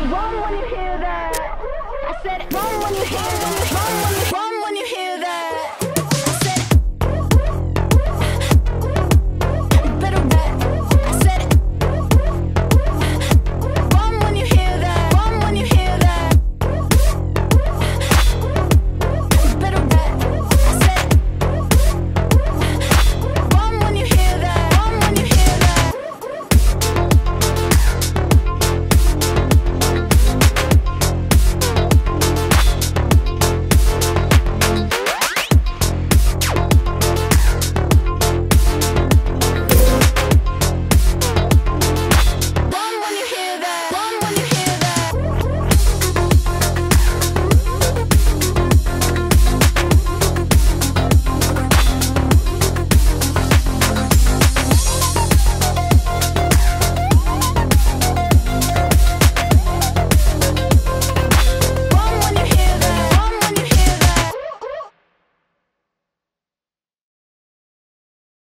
run when you hear that. I said run when you hear that. Run when you